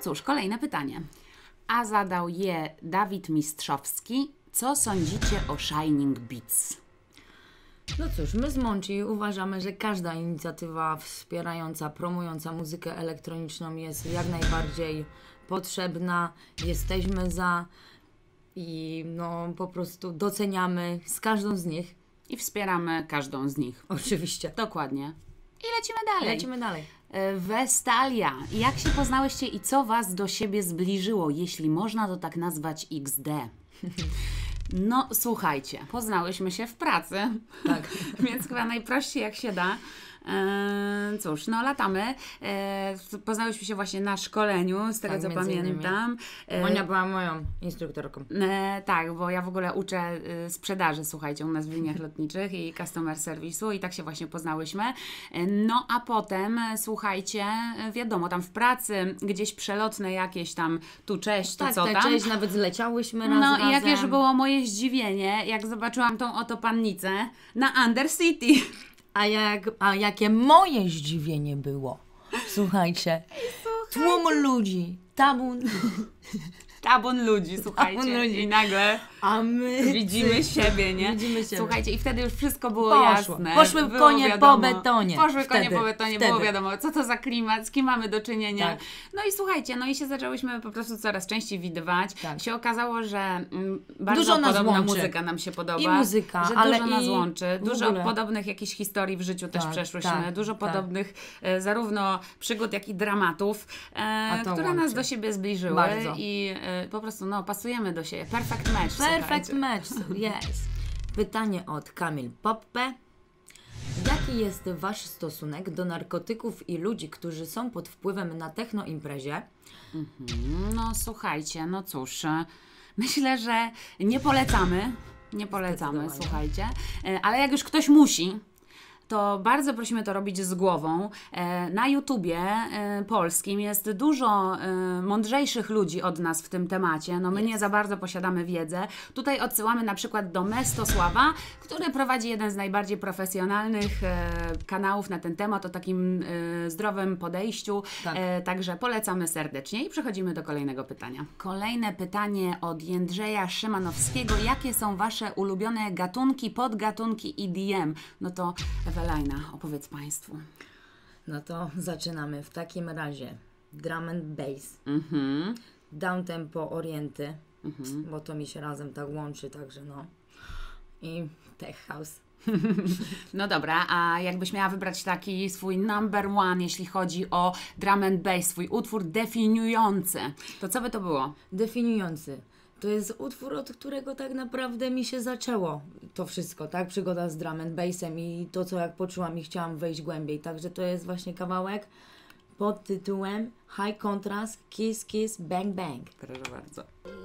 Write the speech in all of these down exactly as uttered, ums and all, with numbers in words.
cóż, kolejne pytanie. A zadał je Dawid Mistrzowski. Co sądzicie o Shining Beats? No cóż, my z Monchi uważamy, że każda inicjatywa wspierająca, promująca muzykę elektroniczną jest jak najbardziej potrzebna. Jesteśmy za i no po prostu doceniamy z każdą z nich. I wspieramy każdą z nich. Oczywiście. Dokładnie. I lecimy dalej. Lecimy dalej. Westalia. Jak się poznałyście i co Was do siebie zbliżyło, jeśli można to tak nazwać iks de? No, słuchajcie, poznałyśmy się w pracy, Tak. więc chyba najprościej jak się da. Eee, cóż, no latamy. Eee, poznałyśmy się właśnie na szkoleniu, z tego Tak, co między pamiętam. Eee, Monia była moją instruktorką. E, tak, bo ja w ogóle uczę e, sprzedaży, słuchajcie, u nas w liniach lotniczych i customer serwisu i tak się właśnie poznałyśmy. E, no a potem, e, słuchajcie, e, wiadomo, tam w pracy gdzieś przelotne jakieś tam tu cześć, tu Tak, co tak, tam. cześć, nawet zleciałyśmy raz No razem. i jakież było moje zdziwienie, jak zobaczyłam tą oto pannicę na Undercity. A, jak, a jakie moje zdziwienie było. Słuchajcie, tłum ludzi, tabun, Tabun ludzi, słuchajcie. Tabun ludzi. I nagle a my widzimy siebie, nie? Widzimy siebie. Słuchajcie, i wtedy już wszystko było Poszło. jasne. Poszły Było konie wiadomo. po betonie. Poszły konie Wtedy. po betonie, Wtedy. było wiadomo, co to za klimat, z kim mamy do czynienia. Tak. No i słuchajcie, no i się zaczęłyśmy po prostu coraz częściej widywać. Tak. Się okazało, że mm, bardzo Dużo nas podobna łączy. muzyka nam się podoba. I muzyka, że ale dużo nas i łączy. w Dużo ogóle. podobnych jakichś historii w życiu też Tak, przeszłyśmy. tak, dużo tak. podobnych e, zarówno przygód, jak i dramatów, e, to które łączy. nas do siebie zbliżyły. Bardzo. I e, po prostu no, pasujemy do siebie. Perfect match. Perfect słuchajcie. match, yes. Pytanie od Kamil Poppe. Jaki jest Wasz stosunek do narkotyków i ludzi, którzy są pod wpływem na technoimprezie? No słuchajcie, no cóż, e, myślę, że nie polecamy, nie polecamy, Zdecydowanie. słuchajcie, e, ale jak już ktoś musi, to bardzo prosimy to robić z głową. E, Na YouTubie e, polskim jest dużo e, mądrzejszych ludzi od nas w tym temacie. No my nie za bardzo posiadamy wiedzę. Tutaj odsyłamy na przykład do Mestosława, który prowadzi jeden z najbardziej profesjonalnych e, kanałów na ten temat o takim e, zdrowym podejściu. Tak. E, Także polecamy serdecznie i przechodzimy do kolejnego pytania. Kolejne pytanie od Jędrzeja Szymanowskiego. Jakie są Wasze ulubione gatunki, podgatunki E D M? No to Ewelajna, opowiedz Państwu. No to zaczynamy. W takim razie drum and bass, Mhm. downtempo orienty, bo to mi się razem tak łączy, także no. I tech house. No dobra, a jakbyś miała wybrać taki swój number one, jeśli chodzi o drum and bass, swój utwór definiujący, to co by to było? Definiujący. To jest utwór, od którego tak naprawdę mi się zaczęło to wszystko, tak? Przygoda z drum and bassem i to, co jak poczułam i chciałam wejść głębiej. Także to jest właśnie kawałek pod tytułem High Contrast, Kiss Kiss Bang Bang. Proszę bardzo.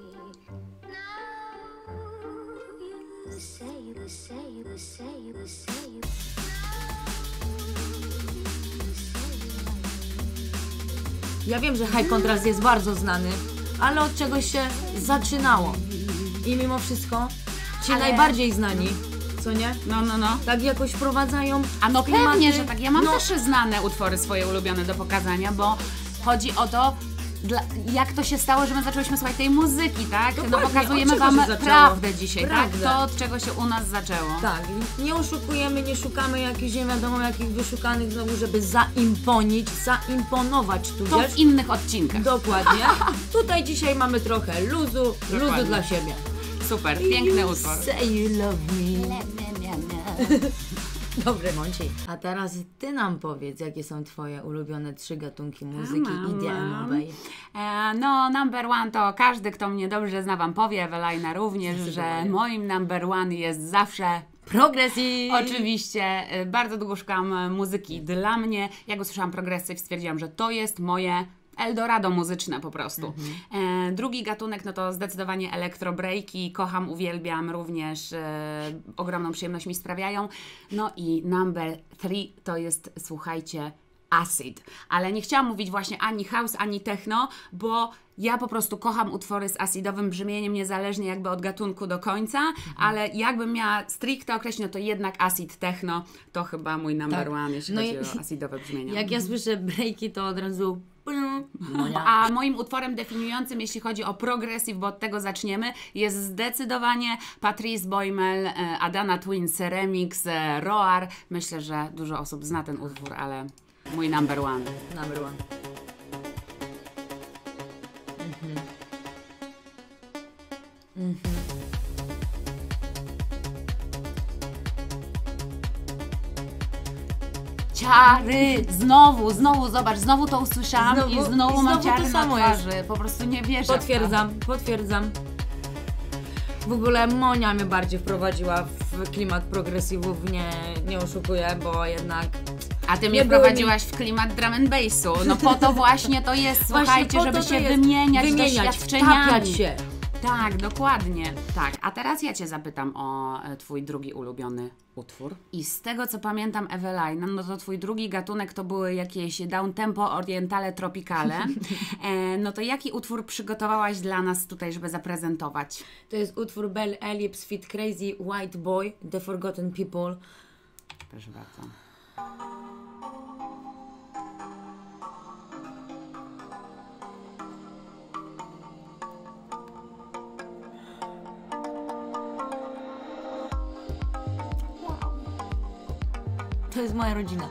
Ja wiem, że High Contrast jest bardzo znany, ale od czegoś się zaczynało. I mimo wszystko ci Ale- najbardziej znani, co nie? No, no, no. Tak jakoś wprowadzają A no klimaty. pewnie, że tak. Ja mam No, też znane utwory swoje ulubione do pokazania, bo chodzi o to, dla, jak to się stało, że my zaczęłyśmy słuchać tej muzyki, tak? Dokładnie, No pokazujemy od czego Wam się zaczęło? prawdę dzisiaj, Prawdę. tak? To, od czego się u nas zaczęło. Tak, i nie oszukujemy, nie szukamy jakichś nie wiadomo jakich wyszukanych znowu, żeby zaimponić, zaimponować To tudzież. w innych odcinkach. Dokładnie. Tutaj dzisiaj mamy trochę luzu, luzu Dokładnie. dla siebie. Super, piękny You utwór. Say you love me. Dobry, Monci. A teraz Ty nam powiedz, jakie są Twoje ulubione trzy gatunki muzyki mam, E D M-owej. E, no, number one to każdy, kto mnie dobrze zna, Wam powie, Ewelajna również, że Zdecydowanie. moim number one jest zawsze Progressive. oczywiście, y, bardzo długo szukałam muzyki dla mnie. Jak usłyszałam progressive, stwierdziłam, że to jest moje Eldorado muzyczne po prostu. E, drugi gatunek, no to zdecydowanie elektrobreaki. Kocham, uwielbiam również. E, ogromną przyjemność mi sprawiają. No i number three to jest, słuchajcie, acid. Ale nie chciałam mówić właśnie ani house, ani techno, bo ja po prostu kocham utwory z acidowym brzmieniem, niezależnie jakby od gatunku do końca, ale jakbym miała stricte określić, no to jednak acid techno to chyba mój number Tak. one, jeśli No chodzi i- o acidowe brzmienie. Jak ja słyszę breaki, to od razu... Monia. A moim utworem definiującym, jeśli chodzi o progressive, bo od tego zaczniemy, jest zdecydowanie Patrice Boymel, e, Adana Twins remix, e, Roar. Myślę, że dużo osób zna ten utwór, ale mój number one. Number one. Mhm. Mhm. Ciary! Znowu, znowu, zobacz, znowu to usłyszałam Znowu- i znowu, i mam znowu to ciary na samo twarzy. Po prostu nie wierzę. w to. Potwierdzam, potwierdzam. W ogóle Monia mnie bardziej wprowadziła w klimat progresywów, nie, nie oszukuję, bo jednak... A ty Nie mnie były wprowadziłaś w klimat drum and bassu. No po to właśnie to jest, słuchajcie, po żeby to to się jest wymieniać, wymieniać, doświadczeniami. wtapiać się. Tak, dokładnie. Tak, a teraz ja Cię zapytam o e, Twój drugi ulubiony utwór. I z tego, co pamiętam, Evelina, no to Twój drugi gatunek to były jakieś downtempo, orientale, tropicale. E, no to jaki utwór przygotowałaś dla nas tutaj, żeby zaprezentować? To jest utwór Bell Ellipse Fit Crazy White Boy, The Forgotten People. Proszę bardzo. To jest moja rodzina.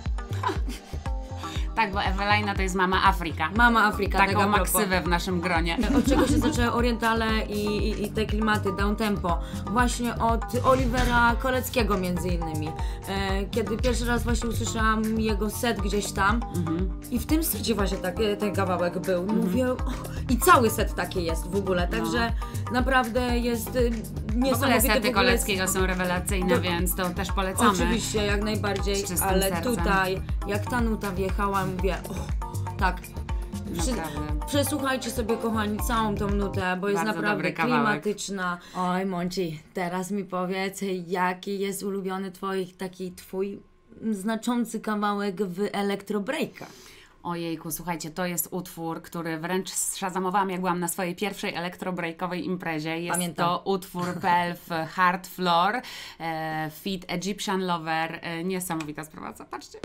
Tak, bo Evelina to jest mama Afryka. Mama Afryka, tak a Taką propos. maksywę w naszym gronie. Od czego się zaczęły orientale i, i, i te klimaty downtempo? Właśnie od Olivera Koleckiego między innymi. E, kiedy pierwszy raz właśnie usłyszałam jego set gdzieś tam i w tym secie właśnie tak, ten kawałek był. Mówię, o, i cały set taki jest w ogóle, także naprawdę jest y, W ogóle niesamowity. sety w ogóle Koleckiego są rewelacyjne, To- więc to też polecamy. Oczywiście, jak najbardziej, Z czystym ale sercem. tutaj, jak ta nuta wjechała, mówię, o, tak. Przy, Naprawdę. przesłuchajcie sobie, kochani, całą tą nutę, bo jest Bardzo naprawdę dobry kawałek. klimatyczna. Oj, Monci, teraz mi powiedz, jaki jest ulubiony twoich, taki twój znaczący kawałek w Electro Breaka? Ojejku, słuchajcie, to jest utwór, który wręcz szazamowałam, jak byłam na swojej pierwszej elektrobreakowej imprezie. Jest Pamiętam. to utwór Pelf Hard Floor, e, feat Egyptian Lover. E, niesamowita sprawa, zobaczcie.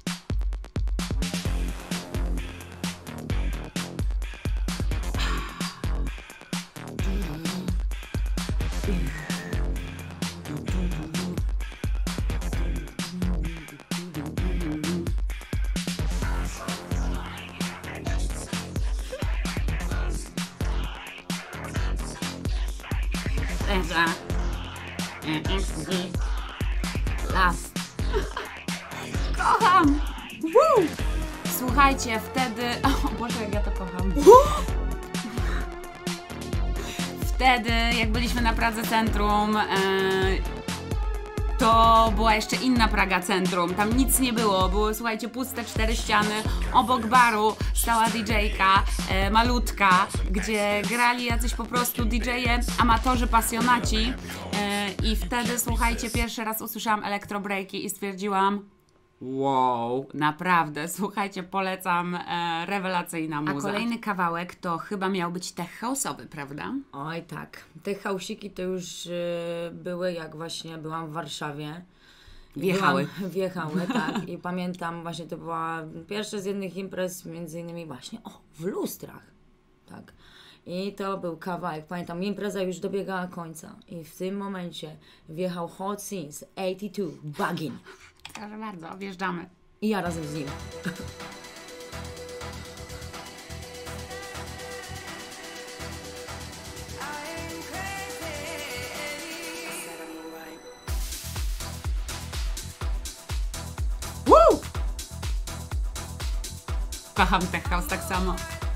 Last. Kocham! Woo! Słuchajcie, wtedy... O Boże, jak ja to kocham. Wtedy, jak byliśmy na Pradze Centrum, e, to była jeszcze inna Praga Centrum. Tam nic nie było. Były, słuchajcie, puste cztery ściany. Obok baru stała didżejka, e, malutka, gdzie grali jacyś po prostu didżeje, amatorzy, pasjonaci. E, I wtedy, słuchajcie, pierwszy raz usłyszałam elektrobreaki i stwierdziłam: wow, naprawdę, słuchajcie, polecam, e, rewelacyjna muza. A kolejny kawałek to chyba miał być tech house'owy, prawda? Oj tak, te hausiki to już y, były, jak właśnie byłam w Warszawie. Wjechały. Byłam, wjechały, tak. I pamiętam właśnie, to była pierwsza z jednych imprez, między innymi właśnie, o, w lustrach, tak. I to był kawałek, pamiętam, impreza już dobiegała końca i w tym momencie wjechał Hot Scenes osiemdziesiąt dwa Buggin Proszę bardzo, wjeżdżamy. i ja razem z nim. Woo! Kocham tech house tak samo.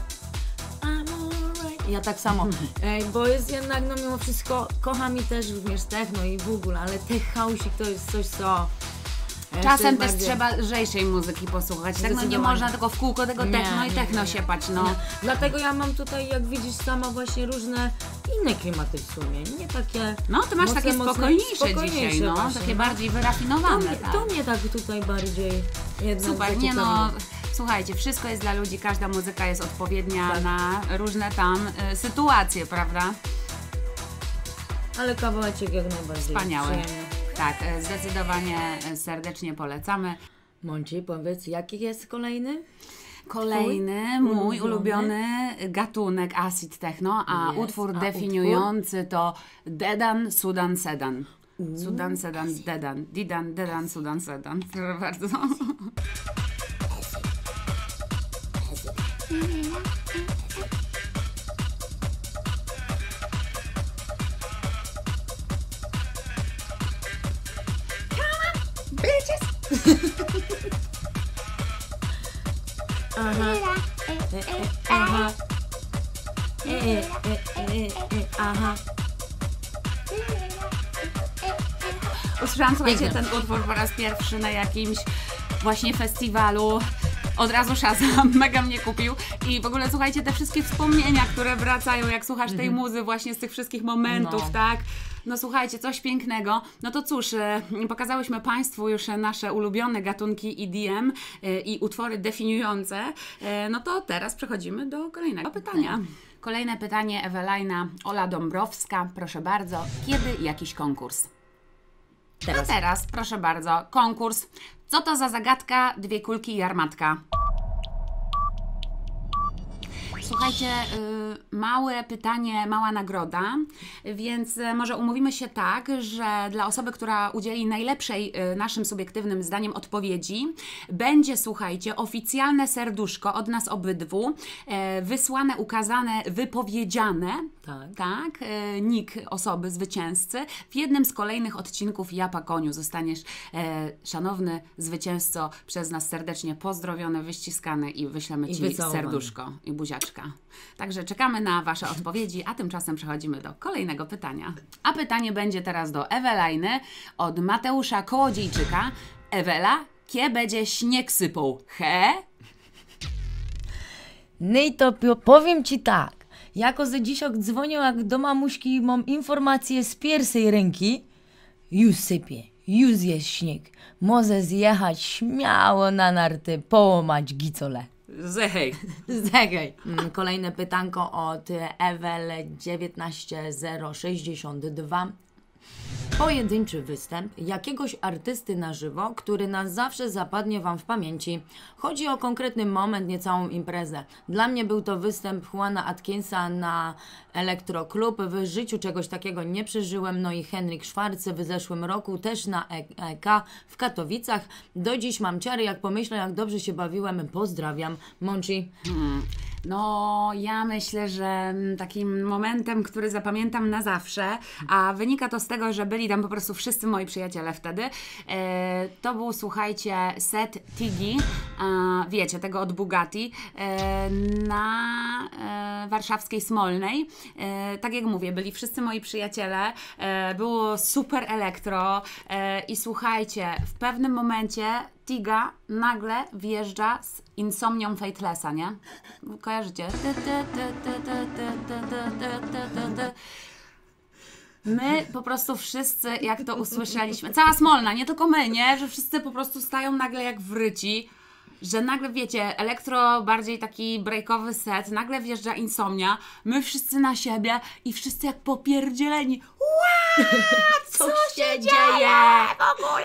Ja tak samo, Ej, bo jest jednak, no mimo wszystko, kocham i też również techno i w ogóle, ale tech house'ik to jest coś, co... Czasem też bardziej- trzeba lżejszej muzyki posłuchać, tak? No nie Zdecydowanie. można tylko w kółko tego Nie, techno i nie, techno nie. siepać, no. Nie. Dlatego ja mam tutaj, jak widzisz sama, właśnie różne inne klimaty w sumie, nie takie... No, ty masz mocne, takie mocne, spokojniejsze, spokojniejsze dzisiaj, no. właśnie, Takie no. bardziej To wyrafinowane. mnie, tak. to mnie tak tutaj bardziej jednak Super, nie no, zaciekawiło. słuchajcie, wszystko jest dla ludzi, każda muzyka jest odpowiednia Tak. na różne tam y, sytuacje, prawda? Ale kawałeczek jak najbardziej. Wspaniały. przyjemny. Tak, y, zdecydowanie y, serdecznie polecamy. Monci, powiedz, jaki jest kolejny? Kolejny Twój mój ulubiony? ulubiony gatunek acid techno, a Jest. utwór A definiujący to Dedan, Sudan, Sedan. Sudan, Sedan, Dedan. Didan, Dedan, Sudan, Sedan. Proszę bardzo. Aha. E, e, aha. E, e, e, e, e, aha. Usłyszałam, słuchajcie, Piękne. ten utwór po raz pierwszy na jakimś właśnie festiwalu. Od razu Shazam mega mnie kupił i w ogóle słuchajcie, te wszystkie wspomnienia, które wracają, jak słuchasz tej muzy właśnie z tych wszystkich momentów, No. tak? No słuchajcie, coś pięknego. No to cóż, e, pokazałyśmy Państwu już nasze ulubione gatunki E D M e, i utwory definiujące. E, no to teraz przechodzimy do kolejnego pytania. Kolejne pytanie, Ewelina Ola Dąbrowska. Proszę bardzo, kiedy jakiś konkurs? Teraz. A teraz, proszę bardzo, konkurs. Co to za zagadka, dwie kulki i armatka? Słuchajcie, y, małe pytanie, mała nagroda, więc y, może umówimy się tak, że dla osoby, która udzieli najlepszej y, naszym subiektywnym zdaniem odpowiedzi, będzie, słuchajcie, oficjalne serduszko od nas obydwu, e, wysłane, ukazane, wypowiedziane, Tak. tak, e, nick osoby zwycięzcy. W jednym z kolejnych odcinków Japa Koniu zostaniesz, e, szanowny zwycięzco, przez nas serdecznie pozdrowiony, wyściskany i wyślemy I Ci wycałowany. serduszko i buziaczka. Także czekamy na Wasze odpowiedzi, a tymczasem przechodzimy do kolejnego pytania. A pytanie będzie teraz do Eweliny od Mateusza Kołodziejczyka. Ewela, kie będzie śnieg sypał? He? No i to po- powiem Ci tak. Jako ze dzisiaj dzwonił jak do mamuśki, mam informację z pierwszej ręki. Już sypie, już jest śnieg. Może zjechać śmiało na narty, połamać gicole. Zehej. Zegaj. Kolejne pytanko od Ewel dziewiętnaście zero sześćdziesiąt dwa. Pojedynczy występ jakiegoś artysty na żywo, który na zawsze zapadnie Wam w pamięci. Chodzi o konkretny moment, nie całą imprezę. Dla mnie był to występ Juana Atkinsa na Elektro Club. W życiu czegoś takiego nie przeżyłem. No i Henryk Schwarz w zeszłym roku też na E K w Katowicach. Do dziś mam ciary, jak pomyślę, jak dobrze się bawiłem. Pozdrawiam. Monchi. No, ja myślę, że mm, takim momentem, który zapamiętam na zawsze, a wynika to z tego, że byli tam po prostu wszyscy moi przyjaciele wtedy, e, to był, słuchajcie, set Tigi, e, wiecie, tego od Bugatti, e, na e, warszawskiej Smolnej. E, tak jak mówię, byli wszyscy moi przyjaciele, e, było super elektro e, i słuchajcie, w pewnym momencie Tiga nagle wjeżdża z Insomnią Fatelessa, nie? Kojarzycie? Ty, ty, ty, ty, ty, ty, ty, ty, ty, ty, ty. My po prostu wszyscy, jak to usłyszeliśmy, cała Smolna, nie tylko my, nie? Że wszyscy po prostu stają nagle jak wryci, że nagle, wiecie, elektro, bardziej taki breakowy set, nagle wjeżdża Insomnia, my wszyscy na siebie i wszyscy jak popierdzieleni. What? Co, Co się dzieje? W ogóle?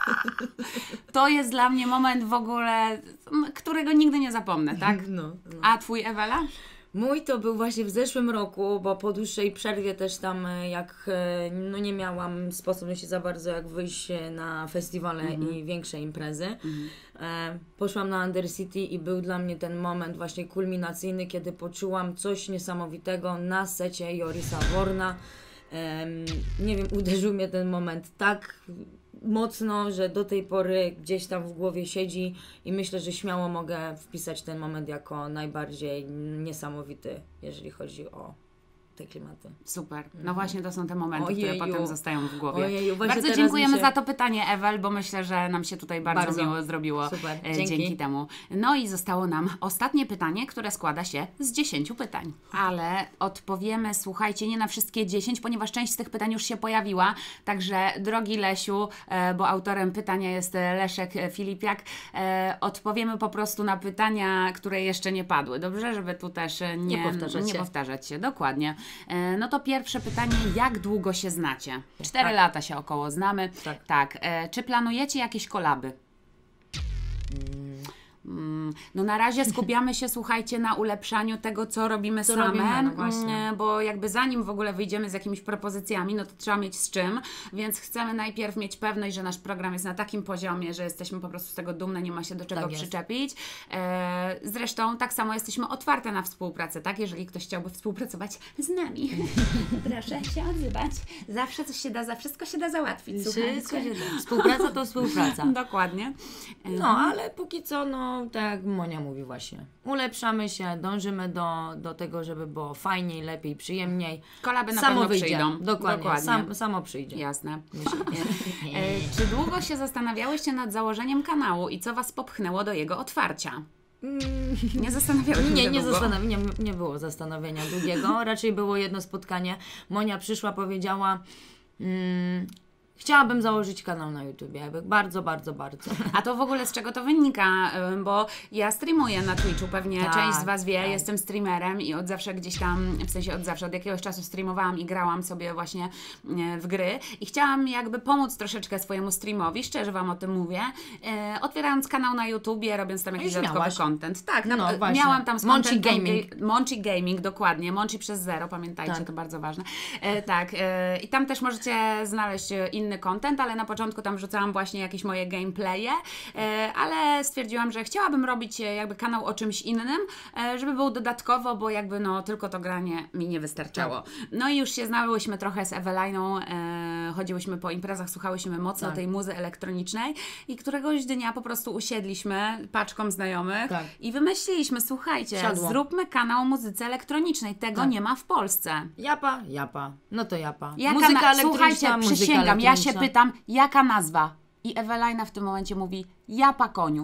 To jest dla mnie moment w ogóle, którego nigdy nie zapomnę, tak? No, no. A twój, Ewela? Mój to był właśnie w zeszłym roku, bo po dłuższej przerwie też tam e, jak e, no nie miałam sposobności za bardzo jak wyjść e, na festiwale i większe imprezy. E, poszłam na Undercity i był dla mnie ten moment właśnie kulminacyjny, kiedy poczułam coś niesamowitego na secie Jorisa Worna. Em, nie wiem, uderzył mnie ten moment tak mocno, że do tej pory gdzieś tam w głowie siedzi i myślę, że śmiało mogę wpisać ten moment jako najbardziej niesamowity, jeżeli chodzi o te klimaty. Super. No właśnie to są te momenty, które Ojeju. potem zostają w głowie. Ojeju, właśnie bardzo teraz dziękujemy mi się- za to pytanie, Ewel, bo myślę, że nam się tutaj bardzo, Bardzo. miło zrobiło Super. e, Dzięki. dzięki temu. No i zostało nam ostatnie pytanie, które składa się z dziesięciu pytań. Ale odpowiemy, słuchajcie, nie na wszystkie dziesięć, ponieważ część z tych pytań już się pojawiła. Także drogi Lesiu, e, bo autorem pytania jest e, Leszek e, Filipiak, e, odpowiemy po prostu na pytania, które jeszcze nie padły. Dobrze, żeby tu też e, nie, Nie powtarzać nie się. powtarzać się. Dokładnie. E, no to pierwsze pytanie, jak długo się znacie? Cztery Tak. lata się około znamy. Tak. tak. E, czy planujecie jakieś kolaby? Mm, No na razie skupiamy się, słuchajcie, na ulepszaniu tego, co robimy Co same, robimy, no właśnie. mm, bo jakby zanim w ogóle wyjdziemy z jakimiś propozycjami, no to trzeba mieć z czym, więc chcemy najpierw mieć pewność, że nasz program jest na takim poziomie, że jesteśmy po prostu z tego dumne, nie ma się do czego Tak jest. przyczepić. E, zresztą tak samo jesteśmy otwarte na współpracę, tak? Jeżeli ktoś chciałby współpracować z nami, proszę się odzywać. Zawsze coś się da, za wszystko się da załatwić, Wszystko słuchajcie. się da. Współpraca to współpraca. Dokładnie. E, No, ale póki co, no tak jak Monia mówi właśnie, ulepszamy się, dążymy do, do tego, żeby było fajniej, lepiej, przyjemniej. Kolaby na samo pewno wyjdzie. przyjdą. Dokładnie, Dokładnie. Sam, samo przyjdzie. Jasne. E, czy długo się zastanawiałyście nad założeniem kanału i co Was popchnęło do jego otwarcia? Nie zastanawiałyście Nie, się nie, długo? zastanawi- nie, nie było zastanowienia długiego, raczej było jedno spotkanie. Monia przyszła, powiedziała, mm, chciałabym założyć kanał na YouTubie, jakby bardzo, bardzo, bardzo. A to w ogóle z czego to wynika? Ym, Bo ja streamuję na Twitchu, pewnie Tak, część z Was wie, tak. jestem streamerem i od zawsze gdzieś tam, w sensie od zawsze, od jakiegoś czasu streamowałam i grałam sobie właśnie e, w gry i chciałam jakby pomóc troszeczkę swojemu streamowi, szczerze Wam o tym mówię, e, otwierając kanał na YouTubie, robiąc tam jakiś już dodatkowy miałaś. content. Tak, na, No, właśnie. miałam tam z Monchi contentem Gaming. ga- Monchi Gaming, dokładnie, Monchi przez zero, pamiętajcie, Tak. to bardzo ważne. E, tak, e, i tam też możecie znaleźć e, inny content, ale na początku tam wrzucałam właśnie jakieś moje gameplaye, e, ale stwierdziłam, że chciałabym robić e, jakby kanał o czymś innym, e, żeby był dodatkowo, bo jakby no tylko to granie mi nie wystarczało. No i już się znałyśmy trochę z Eweliną, e, chodziłyśmy po imprezach, słuchałyśmy mocno Tak. tej muzy elektronicznej i któregoś dnia po prostu usiedliśmy paczką znajomych Tak. i wymyśliliśmy, słuchajcie, Siadło. zróbmy kanał o muzyce elektronicznej, tego Tak. nie ma w Polsce. Japa, japa, no to japa. Jaka Muzyka na... elektroniczna, Słuchajcie, muzyka przysięgam, ja się elektroniczna. pytam, jaka nazwa? I Ewelina w tym momencie mówi, Japa koniu.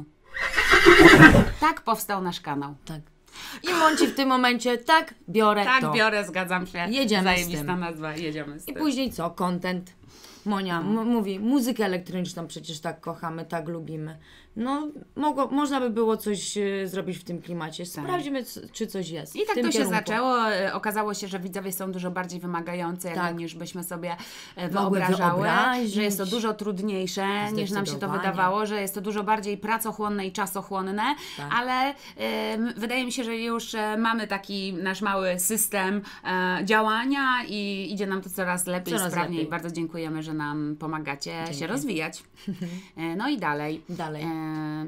Tak powstał nasz kanał. Tak. I Monci w tym momencie, tak, biorę Tak, to. biorę, zgadzam się. Jedziemy z Zajebista tym. nazwa, jedziemy z I tym. później co? Content. Monia m- mówi, muzykę elektroniczną przecież tak kochamy, tak lubimy. No, mogło, można by było coś e, zrobić w tym klimacie. Sprawdzimy, c- czy coś jest. I w tak tym to się kierunku. zaczęło. E, Okazało się, że widzowie są dużo bardziej wymagający, jakby, Tak. niż byśmy sobie e, Mogły wyobrażały. wyobrazić. Że jest to dużo trudniejsze, niż nam się to Zdecydowanie. wydawało, że jest to dużo bardziej pracochłonne i czasochłonne, Tak. ale e, m, wydaje mi się, że już e, mamy taki nasz mały system e, działania i idzie nam to coraz lepiej, Coraz sprawniej. lepiej. Bardzo dziękujemy, że nam pomagacie Dzięki. się rozwijać. E, no i dalej. Dalej. E,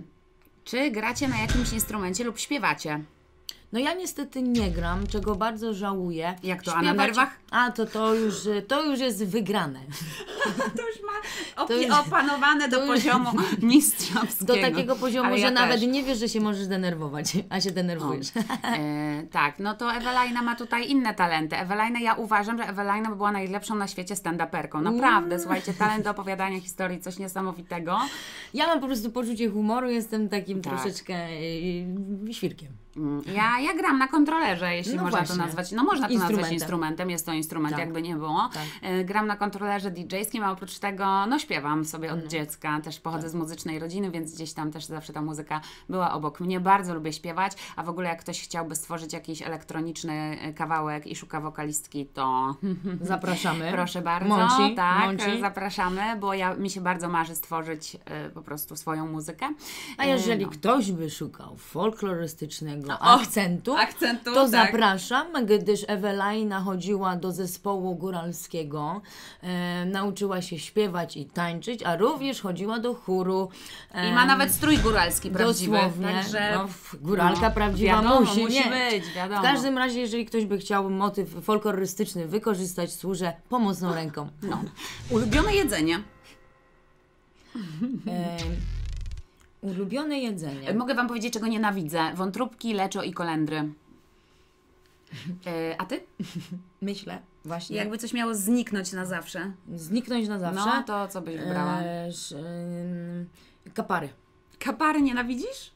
czy gracie na jakimś instrumencie lub śpiewacie? No ja niestety nie gram, czego bardzo żałuję. Jak to, a na nerwach? A, to, to, już, to już jest wygrane. To już ma To już- opanowane do to już- poziomu mistrzowskiego. Do takiego poziomu, Ale że ja nawet też. nie wiesz, że się możesz denerwować, a się denerwujesz. E, tak, no to Ewelina ma tutaj inne talenty. Ewelina, ja uważam, że Ewelina by była najlepszą na świecie stand-uperką. Naprawdę, Mm. słuchajcie, talent do opowiadania historii, coś niesamowitego. Ja mam po prostu poczucie humoru, jestem takim Tak. troszeczkę yy, świrkiem. Mm, Ja, ja gram na kontrolerze, jeśli No można właśnie. to nazwać. No można to nazwać Instrumentem. instrumentem, jest to instrument, Tak. jakby nie było. Tak. E, Gram na kontrolerze didżejskim, a oprócz tego no śpiewam sobie Mhm. od dziecka. Też pochodzę Tak. z muzycznej rodziny, więc gdzieś tam też zawsze ta muzyka była obok mnie. Bardzo lubię śpiewać, a w ogóle jak ktoś chciałby stworzyć jakiś elektroniczny e, kawałek i szuka wokalistki, to Zapraszamy. proszę bardzo. Monci, tak, Monci. zapraszamy, bo ja, mi się bardzo marzy stworzyć e, po prostu swoją muzykę. A E, jeżeli no. ktoś by szukał folklorystycznego O, akcentu, akcentu, to tak. zapraszam, gdyż Ewelina chodziła do zespołu góralskiego, e, nauczyła się śpiewać i tańczyć, a również chodziła do chóru. E, I ma nawet strój góralski prawdziwy. Dosłownie. Także, No, f- góralka no, prawdziwa wiadomo, musi, musi nie. być, wiadomo. W każdym razie, jeżeli ktoś by chciał motyw folklorystyczny wykorzystać, służę pomocną ręką. No. Ulubione jedzenie. E, ulubione jedzenie. Mogę Wam powiedzieć, czego nienawidzę. Wątróbki, leczo i kolendry. E, a Ty? Myślę, właśnie. Jakby coś miało zniknąć na zawsze. Zniknąć na zawsze. No, to co byś wybrała? E, sz, ym, kapary. Kapary nienawidzisz?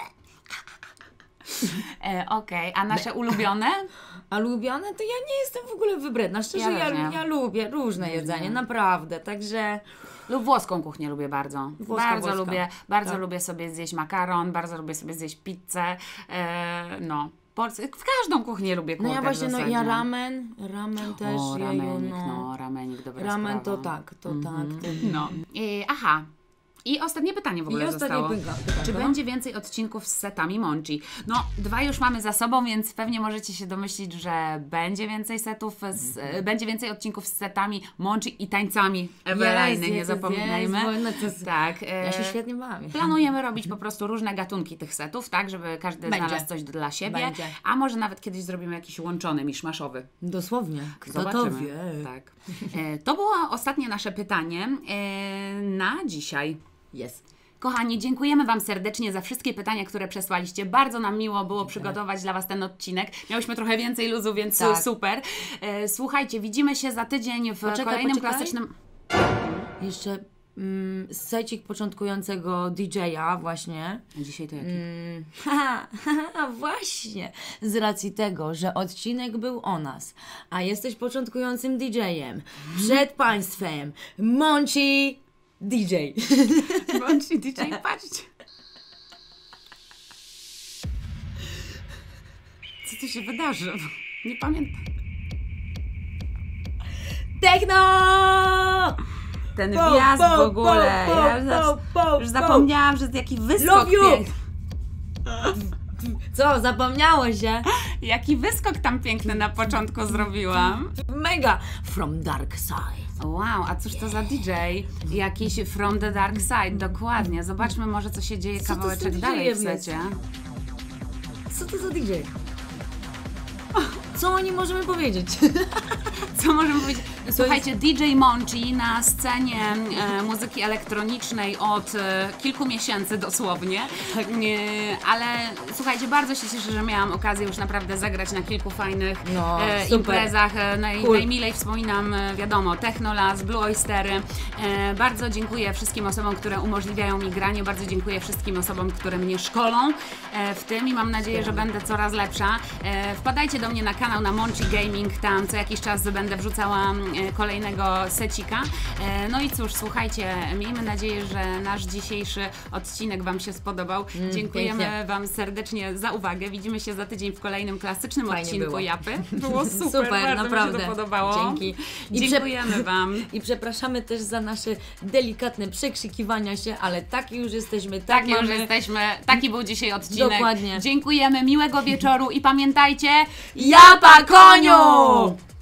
E, Okej, a nasze ulubione? A lubione to ja nie jestem w ogóle wybredna. Szczerze, Ja ja, też ja, nie. lubię różne jedzenie, naprawdę. Także Lub włoską kuchnię lubię bardzo. Włoska, bardzo włoska. lubię, bardzo Tak. lubię sobie zjeść makaron, bardzo lubię sobie zjeść pizzę. E, no. Porc- W każdą kuchnię lubię no kurde, ja właśnie, w no zasadzie. ja ramen, ramen też, O, jeju, ramenik, no. no, ramenik, dobra Ramen to sprawa. tak, to Mhm. tak. To... No. I, aha, I ostatnie pytanie w ogóle I ostatnie zostało. pyta- pytanko. Czy będzie więcej odcinków z setami Monchi? No, dwa już mamy za sobą, więc pewnie możecie się domyślić, że będzie więcej setów, z, Mhm. będzie więcej odcinków z setami Monchi i tańcami Eweliny, Jest, nie jest, zapominajmy. jest, bo no to jest- Tak. e, Ja się świetnie bawię. Planujemy robić po prostu różne gatunki tych setów, tak, żeby każdy Będzie. znalazł coś dla siebie. Będzie. A może nawet kiedyś zrobimy jakiś łączony, miszmaszowy. Dosłownie. Kto Zobaczymy. to wie? Tak. E, to było ostatnie nasze pytanie e, na dzisiaj. Jest. Kochani, dziękujemy Wam serdecznie za wszystkie pytania, które przesłaliście. Bardzo nam miło było przygotować dla Was ten odcinek. Miałyśmy trochę więcej luzu, więc Tak. super. E, słuchajcie, widzimy się za tydzień w Poczekaj, kolejnym poczekaj. klasycznym... Jeszcze mm, secik początkującego D J-a właśnie. A dzisiaj to jaki? Mm, haha, haha, właśnie. Z racji tego, że odcinek był o nas, a jesteś początkującym D J-em. Przed Państwem Monchi D J. Bądźcie D J, patrzcie. Co tu się wydarzy? Nie pamiętam. Techno! Ten Po, wjazd po, w ogóle. po, Ja po, zas- po, już po. zapomniałam, że jaki wyskok Love you! piękny. Co, zapomniało się? Jaki wyskok tam piękny na początku zrobiłam. Mega! From dark side. Wow, a cóż to za D J? Jakiś From the Dark Side, dokładnie. Zobaczmy może, co się dzieje Co to kawałeczek za dalej w D J-em jest? secie. Co to za D J? Co o nim możemy powiedzieć? Co możemy powiedzieć? Słuchajcie, D J Monchi na scenie e, muzyki elektronicznej od e, kilku miesięcy dosłownie. Tak. E, ale słuchajcie, bardzo się cieszę, że miałam okazję już naprawdę zagrać na kilku fajnych No, e, super. imprezach. E, naj, Cool. Najmilej wspominam, e, wiadomo, Technolas, Blue Oystery. E, bardzo dziękuję wszystkim osobom, które umożliwiają mi granie. Bardzo dziękuję wszystkim osobom, które mnie szkolą e, w tym i mam nadzieję, że będę coraz lepsza. E, wpadajcie do mnie na kanał na Monchi Gaming, tam co jakiś czas będę wrzucała e, kolejnego secika. E, no i cóż, słuchajcie, miejmy nadzieję, że nasz dzisiejszy odcinek Wam się spodobał. Dziękujemy pięknie. Wam serdecznie za uwagę. Widzimy się za tydzień w kolejnym klasycznym Fajnie odcinku było. Japy. Było super, Super, bardzo naprawdę. mi się to podobało. Dzięki. I Dziękujemy Wam. I przepraszamy też za nasze delikatne przekrzykiwania się, ale taki już jesteśmy, tak Taki już mamy. jesteśmy. Taki był dzisiaj odcinek. Dokładnie. Dziękujemy, miłego wieczoru i pamiętajcie, Japa koniu!